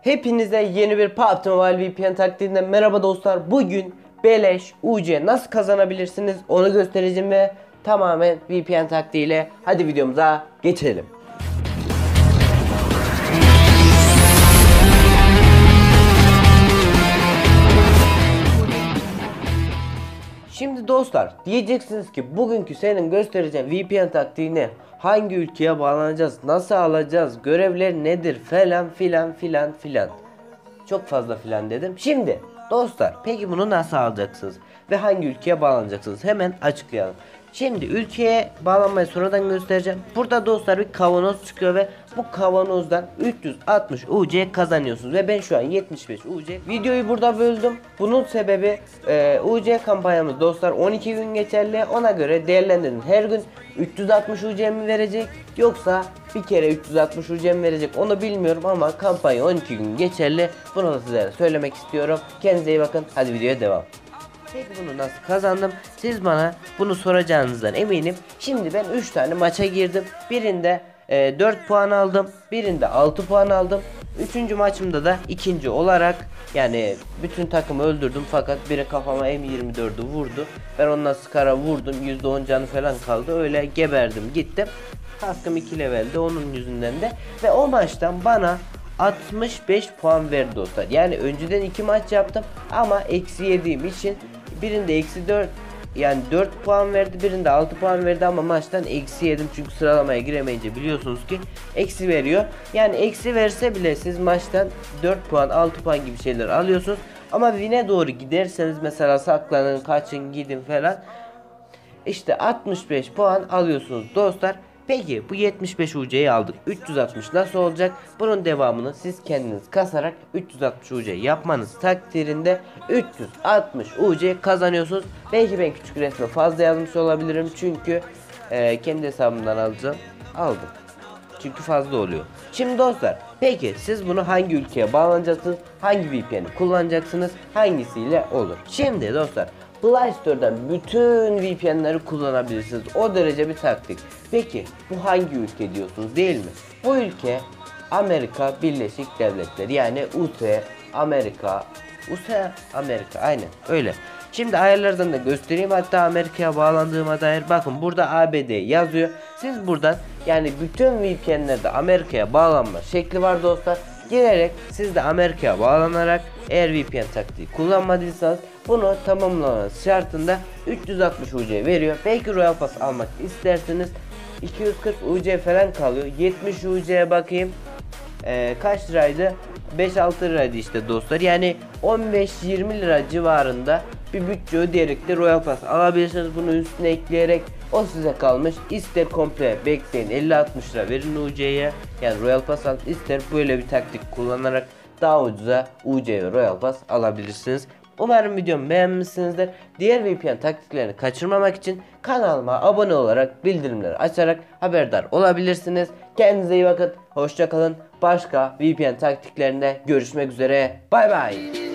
Hepinize yeni bir PUBG Mobile VPN taktiğinden merhaba dostlar. Bugün beleş UC nasıl kazanabilirsiniz onu göstereceğim ve tamamen VPN taktiğiyle hadi videomuza geçelim. Şimdi dostlar diyeceksiniz ki bugünkü senin göstereceğin VPN taktiğini hangi ülkeye bağlanacağız, nasıl alacağız, görevler nedir falan filan. Çok fazla filan dedim. Şimdi dostlar peki bunu nasıl alacaksınız ve hangi ülkeye bağlanacaksınız hemen açıklayalım. Şimdi ülkeye bağlanmayı sonradan göstereceğim. Burada dostlar bir kavanoz çıkıyor ve bu kavanozdan 360 UC kazanıyorsunuz ve ben şu an 75 UC. Videoyu burada böldüm. Bunun sebebi UC kampanyamız dostlar 12 gün geçerli. Ona göre değerlendirin. Her gün 360 UC mi verecek yoksa bir kere 360 UC mi verecek onu bilmiyorum ama kampanya 12 gün geçerli. Bunu da sizlere söylemek istiyorum. Kendinize iyi bakın. Hadi videoya devam. Peki bunu nasıl kazandım? Siz bana bunu soracağınızdan eminim. Şimdi ben 3 tane maça girdim. Birinde 4 puan aldım. Birinde 6 puan aldım. 3. maçımda da ikinci olarak yani bütün takımı öldürdüm fakat biri kafama M24'ü vurdu. Ben ondan skara vurdum. %10 canı falan kaldı. Öyle geberdim gittim. Kaskım 2 levelde onun yüzünden de. Ve o maçtan bana 65 puan verdi dostlar. Yani önceden 2 maç yaptım ama eksi yediğim için birinde eksi 4 yani 4 puan verdi, birinde 6 puan verdi ama maçtan eksi yedim çünkü sıralamaya giremeyince biliyorsunuz ki eksi veriyor. Yani eksi verse bile siz maçtan 4 puan 6 puan gibi şeyler alıyorsunuz ama win'e doğru giderseniz mesela saklanın, kaçın, gidin falan işte 65 puan alıyorsunuz dostlar. Peki bu 75 UC'yi aldık. 360 nasıl olacak? Bunun devamını siz kendiniz kasarak 360 UC yapmanız takdirinde 360 UC kazanıyorsunuz. Belki ben küçük resmi fazla yazmış olabilirim çünkü kendi hesabımdan aldım. Çünkü fazla oluyor. Şimdi dostlar peki siz bunu hangi ülkeye bağlanacaksınız? Hangi VPN'i kullanacaksınız? Hangisiyle olur? Şimdi dostlar Play Store'dan bütün VPN'leri kullanabilirsiniz. O derece bir taktik. Peki bu hangi ülke diyorsunuz değil mi? Bu ülke Amerika Birleşik Devletleri yani USA Amerika aynen öyle. Şimdi ayarlardan da göstereyim hatta Amerika'ya bağlandığıma dair bakın burada ABD yazıyor. Siz buradan yani bütün VPN'lerde Amerika'ya bağlanma şekli var dostlar. Girerek siz de Amerika'ya bağlanarak eğer VPN taktiği kullanmadıysanız bunu tamamlamanız şartında 360 UC veriyor. Belki Royal Pass almak isterseniz 240 UC falan kalıyor. 70 UC'ye bakayım. Kaç liraydı? 5-6 liraydı işte dostlar. Yani 15-20 lira civarında bir bütçe ödeyerek de Royal Pass alabilirsiniz. Bunu üstüne ekleyerek o size kalmış. İster komple bekleyin 50-60 lira verin UC'ye. Yani Royal Pass alın. İster böyle bir taktik kullanarak daha ucuza UC ve Royal Pass alabilirsiniz. Umarım videomu beğenmişsinizdir. Diğer VPN taktiklerini kaçırmamak için kanalıma abone olarak bildirimleri açarak haberdar olabilirsiniz. Kendinize iyi bakın. Hoşça kalın. Başka VPN taktiklerinde görüşmek üzere. Bay bay.